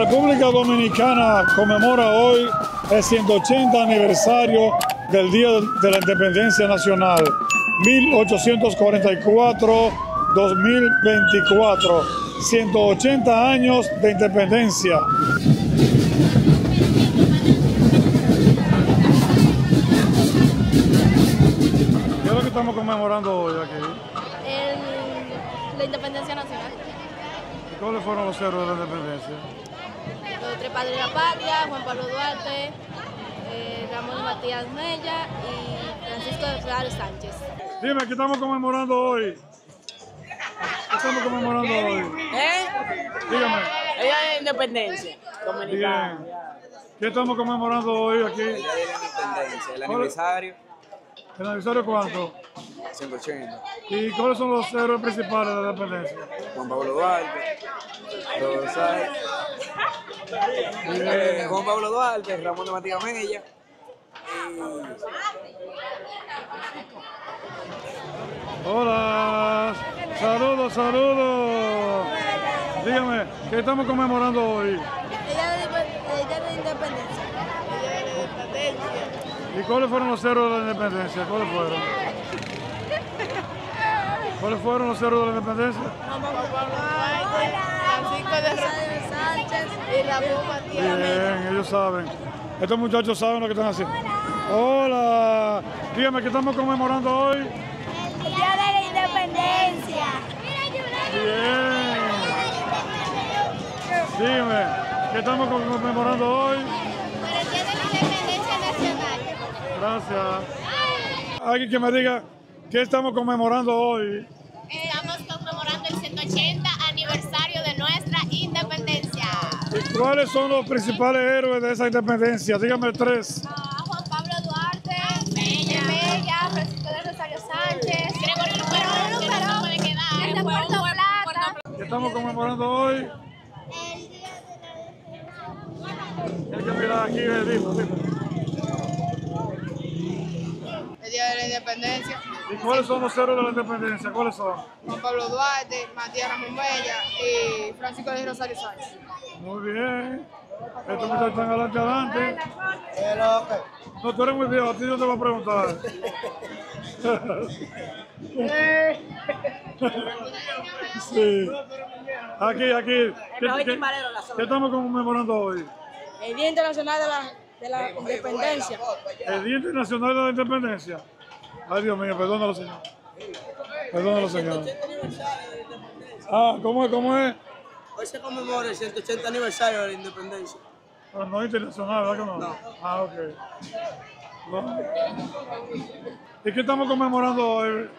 República Dominicana conmemora hoy el 180 aniversario del Día de la Independencia Nacional, 1844-2024, 180 años de independencia. ¿Qué es lo que estamos conmemorando hoy aquí? La Independencia Nacional. ¿Y cuáles fueron los héroes de la independencia? Los tres padres de la patria, Juan Pablo Duarte, Ramón Matías Mella y Francisco de Rosario Sánchez. Dime, ¿qué estamos conmemorando hoy? ¿Qué estamos conmemorando hoy? Dígame. El Día de la Independencia Dominicana. Bien. ¿Qué estamos conmemorando hoy aquí? El Día de la Independencia, el aniversario. ¿El aniversario cuánto? 180. ¿Y cuáles son los héroes principales de la independencia? Juan Pablo Duarte, Juan Pablo Duarte, Ramón de Matías Mella. Hola, saludos, saludos. Dígame, ¿qué estamos conmemorando hoy? El Día de la Independencia. ¿Y cuáles fueron los héroes de la independencia? ¿Cuáles fueron? ¿Cuáles fueron los héroes de la independencia? Juan Pablo Duarte, Francisco de Rosario Sánchez y Ramón Matías Mella. Bien, ellos saben. Estos muchachos saben lo que están haciendo. Hola, dígame, ¿qué estamos conmemorando hoy? El Día de la Independencia. Bien. Dime, ¿qué estamos conmemorando hoy? Por el Día de la Independencia Nacional. Gracias. Alguien que me diga, ¿qué estamos conmemorando hoy? Estamos conmemorando el 180 aniversario de nuestra independencia. ¿Y cuáles son los principales héroes de esa independencia? Dígame tres. Juan Pablo Duarte, Mella, Francisco de Rosario Sánchez, Gregorio Luperón, que no puede quedar, de Puerto Plata. ¿Qué estamos conmemorando hoy? El que mira aquí, dime. El Día de la Independencia, ¿Y cuáles son los héroes de la independencia? ¿Cuáles son? Juan Pablo Duarte, Matías Ramón Mella y Francisco de Rosario Sánchez. Muy bien. Estos muchachos están adelante. No, tú eres muy viejo, a ti yo te voy a preguntar. Sí. Aquí. ¿Qué estamos conmemorando hoy? El Día Internacional de la Independencia. El Día Internacional de la Independencia. Ay, Dios mío, perdónalo, señor. Perdónalo, señor. Ah, ¿cómo es? Hoy se conmemora el 180 aniversario de la independencia. Pero no es internacional, ¿verdad que no? No. Ah, ok. No. ¿Y qué estamos conmemorando hoy?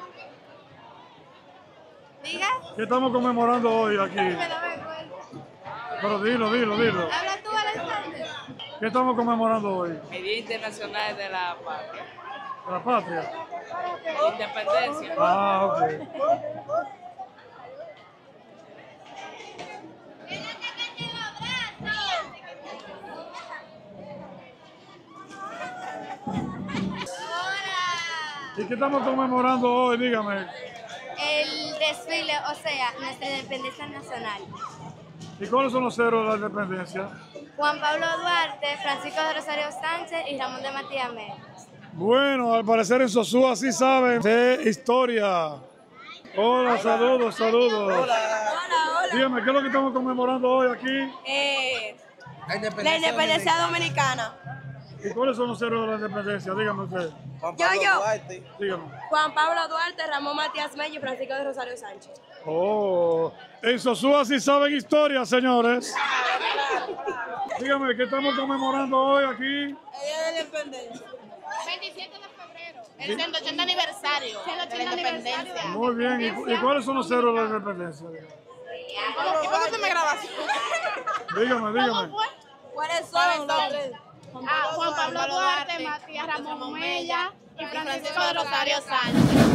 Diga. ¿Qué estamos conmemorando hoy aquí? Pero dilo. Habla tú, Alexander. ¿Qué estamos conmemorando hoy? El Día Internacional de la Patria. ¿De la patria? Independencia. Ah, ok. ¿Y qué estamos conmemorando hoy? Dígame. El desfile, o sea, nuestra independencia nacional. ¿Y cuáles son los héroes de la independencia? Juan Pablo Duarte, Francisco de Rosario Sánchez y Ramón de Matías Mella. Bueno, al parecer en Sosúa sí saben de historia. Hola, saludos. Dígame, ¿qué es lo que estamos conmemorando hoy aquí? La Independencia Dominicana. ¿Y cuáles son los héroes de la independencia? Dígame usted. Juan Pablo Duarte. Dígame. Juan Pablo Duarte, Ramón Matías Mella y Francisco de Rosario Sánchez. Oh, en Sosúa sí saben historia, señores. Dígame, ¿qué estamos conmemorando hoy aquí? El Día de la Independencia. 27 de febrero, el 180 aniversario de la independencia. Muy bien. ¿Y cuáles son los héroes de la independencia? ¿Y por qué me grabas? Dígame. ¿Cuáles son los tres? Juan Pablo Duarte, Matías Ramón Mella y Francisco de Rosario Sánchez.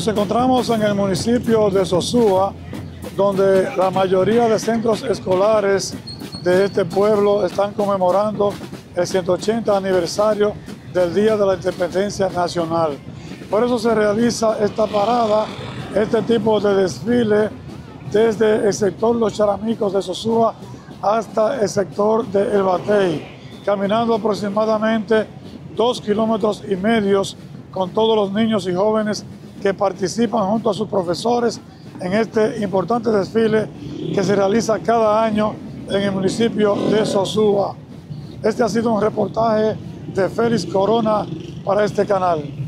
Nos encontramos en el municipio de Sosúa, donde la mayoría de centros escolares de este pueblo están conmemorando el 180 aniversario del Día de la Independencia Nacional. Por eso se realiza esta parada, este tipo de desfile, desde el sector Los Charamicos de Sosúa hasta el sector de El Batey, caminando aproximadamente 2,5 kilómetros con todos los niños y jóvenes que participan junto a sus profesores en este importante desfile que se realiza cada año en el municipio de Sosúa. Este ha sido un reportaje de Félix Corona para este canal.